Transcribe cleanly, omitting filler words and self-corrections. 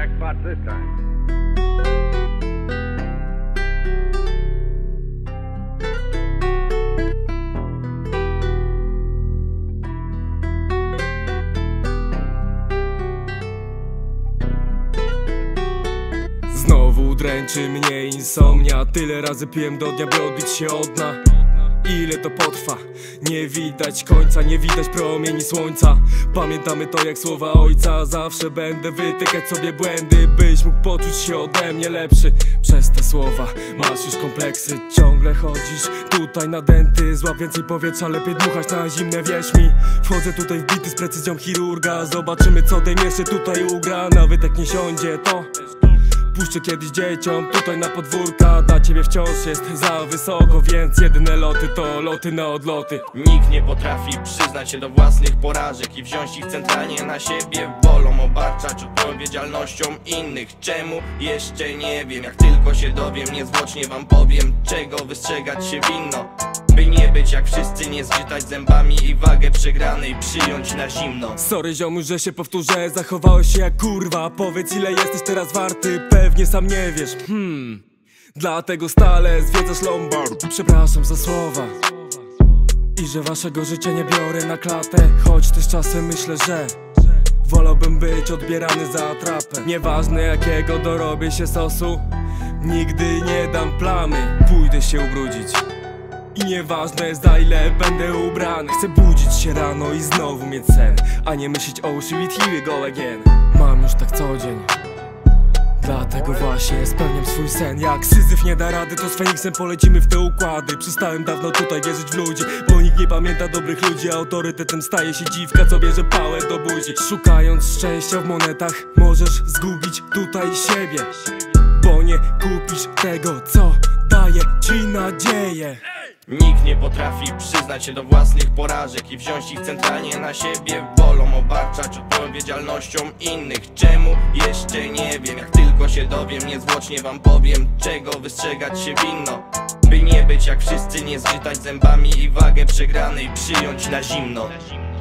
jackpot this time. Znowu dręczy mnie insomnia. Tyle razy piłem do dnia, by odbić się od dna. Ile to potrwa? Nie widać końca, nie widać promieni słońca. Pamiętamy to jak słowa ojca. Zawsze będę wytykać sobie błędy, byś mógł poczuć się ode mnie lepszy. Przez te słowa masz już kompleksy. Ciągle chodzisz tutaj nadęty. Złap więcej powietrza, lepiej dmuchać na zimne, wierz mi. Wchodzę tutaj wbity z precyzją chirurga. Zobaczymy co ten jeszcze tutaj ugra. Nawet jak nie siądzie to puszczę kiedyś dzieciom tutaj na podwórka. Dla ciebie wciąż jest za wysoko, więc jedyne loty to loty na odloty. Nikt nie potrafi przyznać się do własnych porażek i wziąć ich centralnie na siebie. Wolą obarczać odpowiedzialnością innych. Czemu? Jeszcze nie wiem. Jak tylko się dowiem, niezwłocznie wam powiem, czego wystrzegać się winno, by nie być jak wszyscy, nie zgrzytać zębami i wagę przegranej przyjąć na zimno. Sorry ziomuś, że się powtórzę, zachowałeś się jak kurwa. Powiedz ile jesteś teraz warty, pewnie sam nie wiesz. Dlatego stale zwiedzasz Lombard. Przepraszam za słowa i że waszego życia nie biorę na klatę. Choć też czasem myślę, że wolałbym być odbierany za atrapę. Nieważne jakiego dorobię się sosu, nigdy nie dam plamy. Pójdę się ubrudzić i nieważne za ile będę ubrany. Chcę budzić się rano i znowu mieć sen, a nie myśleć oh shit here we go again. Mam już tak co dzień, dlatego właśnie spełniam swój sen. Jak Syzyf nie da rady, to z Feniksem polecimy w te układy. Przestałem dawno tutaj wierzyć w ludzi, bo nikt nie pamięta dobrych ludzi. Autorytetem staje się dziwka, co bierze pałę do buzi. Szukając szczęścia w monetach, możesz zgubić tutaj siebie, bo nie kupisz tego, co daje ci nadzieję. Nikt nie potrafi przyznać się do własnych porażek i wziąć ich centralnie na siebie. Wolą obarczać odpowiedzialnością innych. Czemu? Jeszcze nie wiem. Jak tylko się dowiem, niezwłocznie wam powiem, czego wystrzegać się winno, by nie być jak wszyscy, nie zgrzytać zębami i wagę przegranej przyjąć na zimno.